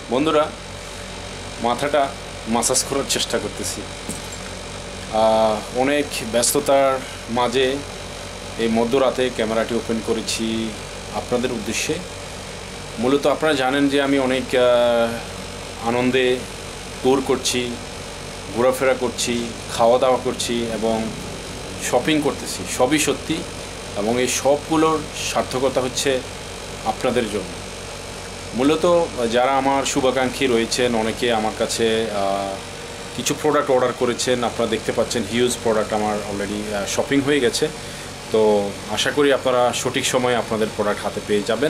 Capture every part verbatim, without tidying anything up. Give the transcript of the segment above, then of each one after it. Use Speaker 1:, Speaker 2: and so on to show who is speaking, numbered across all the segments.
Speaker 1: বন্ধুরা, মাথাটা মাসাজ করার চেষ্টা করতেছি। অনেক ব্যস্ততার মাঝে এই মধ্যরাতে ক্যামেরাটি ওপেন করেছি আপনাদের উদ্দেশ্যে। মূলত আপনারা জানেন যে আমি অনেক আনন্দে ট্যুর করছি, ঘোরাফেরা করছি, খাওয়া দাওয়া করছি এবং শপিং করতেছি। সবই সত্যি এবং এই সবগুলোর সার্থকতা হচ্ছে আপনাদের জন্য। মূলত যারা আমার শুভাকাঙ্ক্ষী রয়েছেন, অনেকে আমার কাছে কিছু প্রোডাক্ট অর্ডার করেছেন। আপনারা দেখতে পাচ্ছেন হিউজ প্রোডাক্ট আমার অলরেডি শপিং হয়ে গেছে। তো আশা করি আপনারা সঠিক সময়ে আপনাদের প্রোডাক্ট হাতে পেয়ে যাবেন।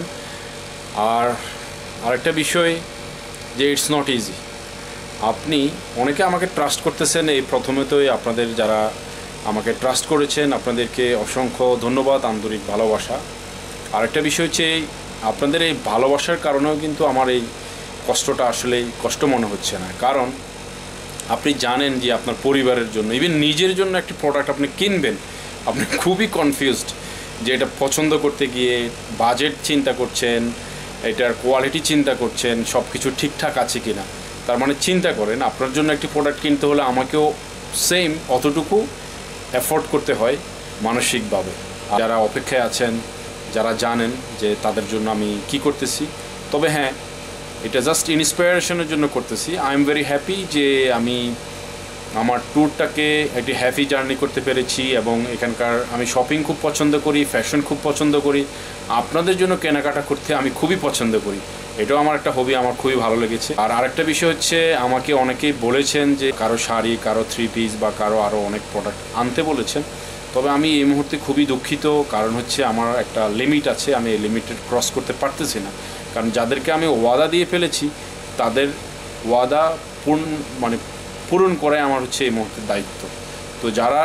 Speaker 1: আর আরেকটা বিষয় যে ইটস নট ইজি। আপনি অনেকে আমাকে ট্রাস্ট করতেছেন, এই প্রথমেতই আপনাদের যারা আমাকে ট্রাস্ট করেছেন আপনাদেরকে অসংখ্য ধন্যবাদ, আন্তরিক ভালোবাসা। আরেকটা বিষয় হচ্ছে আপনাদের এই ভালোবাসার কারণেও কিন্তু আমার এই কষ্টটা আসলে কষ্ট মনে হচ্ছে না। কারণ আপনি জানেন যে আপনার পরিবারের জন্য, ইভেন নিজের জন্য একটি প্রোডাক্ট আপনি কিনবেন, আপনি খুবই কনফিউজড যে এটা পছন্দ করতে গিয়ে বাজেট চিন্তা করছেন, এটার কোয়ালিটি চিন্তা করছেন, সব কিছু ঠিকঠাক আছে কি না। তার মানে চিন্তা করেন আপনার জন্য একটি প্রোডাক্ট কিনতে হলে আমাকেও সেম অতটুকু এফোর্ড করতে হয় মানসিকভাবে। যারা অপেক্ষায় আছেন, যারা জানেন যে তাদের জন্য আমি কি করতেছি। তবে হ্যাঁ, এটা জাস্ট ইন্সপিরেশনের জন্য করতেছি। আই এম ভেরি হ্যাপি যে আমি আমার ট্যুরটাকে একটি হ্যাপি জার্নি করতে পেরেছি এবং এখানকার আমি শপিং খুব পছন্দ করি, ফ্যাশন খুব পছন্দ করি, আপনাদের জন্য কেনাকাটা করতে আমি খুবই পছন্দ করি। এটাও আমার একটা হবি, আমার খুবই ভালো লেগেছে। আর আরেকটা বিষয় হচ্ছে, আমাকে অনেকেই বলেছেন যে কারো শাড়ি, কারো থ্রি পিস বা কারো আরও অনেক প্রোডাক্ট আনতে বলেছেন। তবে আমি এই মুহূর্তে খুবই দুঃখিত, কারণ হচ্ছে আমার একটা লিমিট আছে, আমি এই লিমিটেড ক্রস করতে পারতেছি না। কারণ যাদেরকে আমি ওয়াদা দিয়ে ফেলেছি তাদের ওয়াদা পূর্ণ মানে পূরণ করে আমার হচ্ছে এই মুহূর্তের দায়িত্ব। তো যারা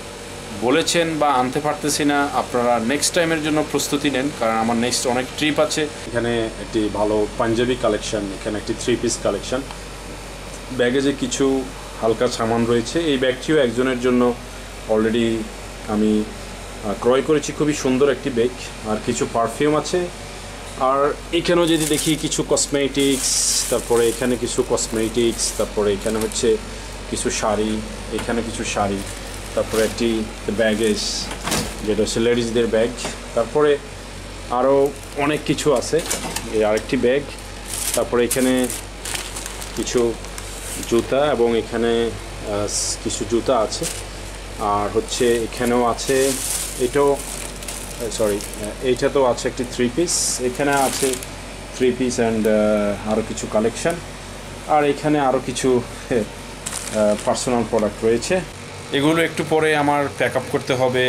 Speaker 1: বলেছেন বা আনতে পারতেছি না, আপনারা নেক্সট টাইমের জন্য প্রস্তুতি নেন, কারণ আমার নেক্সট অনেক ট্রিপ আছে। এখানে একটি ভালো পাঞ্জাবি কালেকশন, এখানে একটি থ্রি পিস কালেকশন, ব্যাগেজে কিছু হালকা সামান রয়েছে। এই ব্যাগটিও একজনের জন্য অলরেডি আমি ক্রয় করেছি, খুবই সুন্দর একটি ব্যাগ। আর কিছু পারফিউম আছে। আর এখানেও যদি দেখি কিছু কসমেটিক্স, তারপরে এখানে কিছু কসমেটিক্স, তারপরে এখানে হচ্ছে কিছু শাড়ি, এখানে কিছু শাড়ি, তারপরে একটি ব্যাগেজ যেটা হচ্ছে লেডিসদের ব্যাগ, তারপরে আরও অনেক কিছু আছে। এই আরেকটি ব্যাগ, তারপরে এখানে কিছু জুতা এবং এখানে কিছু জুতা আছে। আর হচ্ছে এখানেও আছে, এটাও সরি এইটা তো আছে একটি থ্রি পিস, এখানে আছে থ্রি পিস অ্যান্ড আরও কিছু কালেকশন। আর এখানে আরও কিছু পার্সোনাল প্রোডাক্ট রয়েছে। এগুলো একটু পরে আমার প্যাক আপ করতে হবে।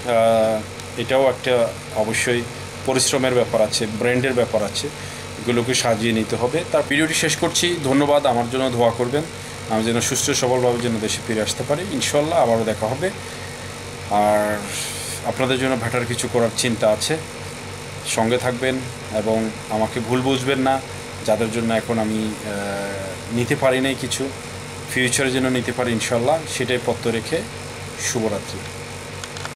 Speaker 1: এটাও একটা অবশ্যই পরিশ্রমের ব্যাপার আছে, ব্র্যান্ডের ব্যাপার আছে, এগুলোকে সাজিয়ে নিতে হবে। তার ভিডিওটি শেষ করছি। ধন্যবাদ, আমার জন্য দোয়া করবেন আমি যেন সুস্থ সবলভাবে যেন দেশে ফিরে আসতে পারি। ইনশাল্লাহ আবারও দেখা হবে। আর আপনাদের জন্য বেটার কিছু করার চিন্তা আছে, সঙ্গে থাকবেন এবং আমাকে ভুল বুঝবেন না। যাদের জন্য এখন আমি নিতে পারি নাই কিছু, ফিউচারে যেন নিতে পারি ইনশাল্লাহ, সেটাই পত্র রেখে শুভরাত্রি।